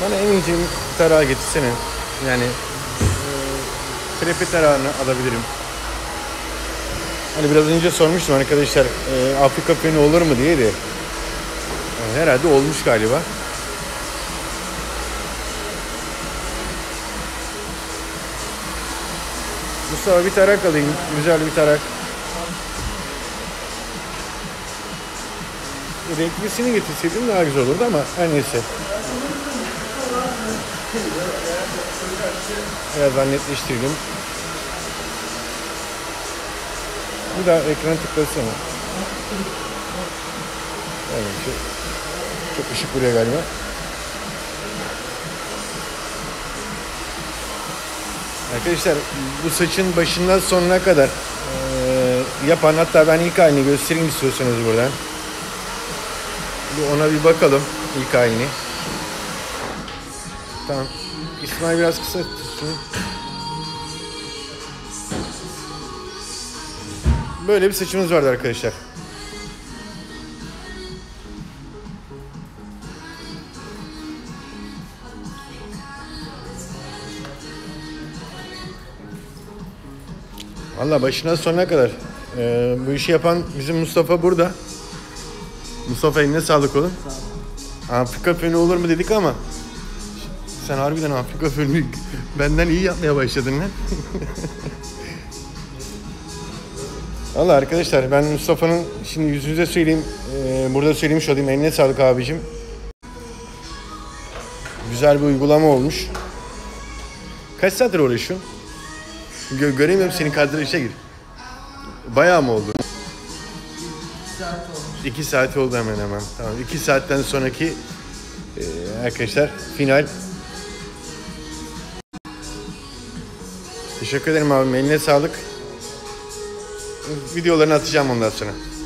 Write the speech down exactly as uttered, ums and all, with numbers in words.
Bana en ince tarağı getirsene. Yani e, krepe tarağını alabilirim. Hani biraz önce sormuştum arkadaşlar e, Afrika fönü olur mu diye de. Yani herhalde olmuş galiba. Mustafa bir tarak alayım. Güzel bir tarak. Renklisini getirseydim daha güzel olurdu ama her neyse. Biraz daha netleştirdim. Bir daha ekran tıklasana. Evet, çok, çok ışık vuruyor galiba. Arkadaşlar bu saçın başından sonuna kadar e, yapan, hatta ben ilk halini göstereyim istiyorsanız buradan. Bir ona bir bakalım ilk halini. Tamam. İsmail biraz kısa tutsun. Böyle bir saçımız vardı arkadaşlar. Valla başından sonuna kadar e, bu işi yapan bizim Mustafa burada. Mustafa eline sağlık oğlum. Afrika fönü olur mu dedik ama sen harbiden Afrika fönü benden iyi yapmaya başladın lan. Valla arkadaşlar ben Mustafa'nın şimdi yüzünüze söyleyeyim, e, burada söylemiş olayım, eline sağlık abicim. Güzel bir uygulama olmuş. Kaç saattir uğraşıyorsun? Gö göremiyorum seni, kadraja gir. Bayağı mı oldu? iki saat olmuş. iki saat oldu hemen hemen. Tamam. iki saatten sonraki e, arkadaşlar final. Teşekkür ederim abim. Eline sağlık. Videolarını atacağım ondan sonra.